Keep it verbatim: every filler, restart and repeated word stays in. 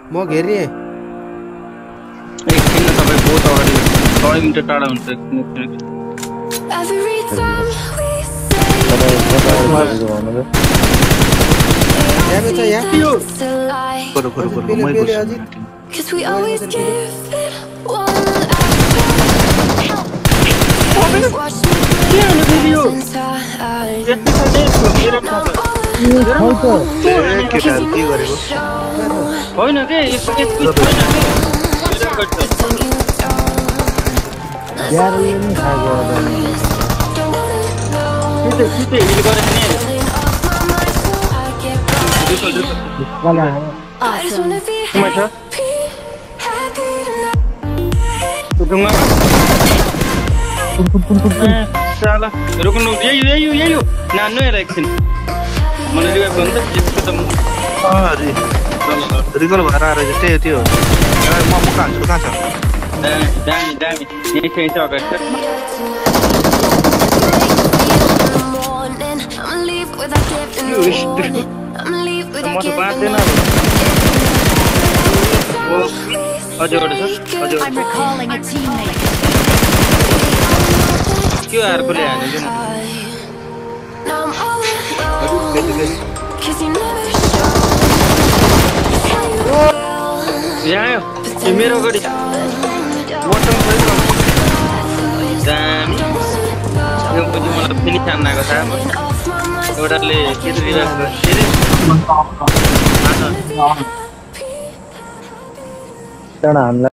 म घेरिए एकछिन तपाईँ बहुत अगाडि सय मिटर टाढा हुन्छ ड्यामेज छ यहाँ करो करो करो मै पेले बस्छु अझै होइन के यसको यसको छैन के सिधै हिल गरेछ नि कुमा छ ढुङ्गा साला रुक्नु यही यही यही हो नान्नु हेर एकछिन मलाई रिवाइभ गर्नु त यसको त अरे रिकल भएर आएर त्यही त्यो म म कहाँ छु कहाँ छ दामी दामी दामी यही चाहिँ छ अगाडि म त बाँच्दैन अझै एउटा छ अझै के अर्कोले हाल्यो यहाँ आयो ए मेरो अगाडि मटम दामी यो पछि मलाई फेरि छान्न आएको थाहा एउटाले के रिभाइभ गर्छ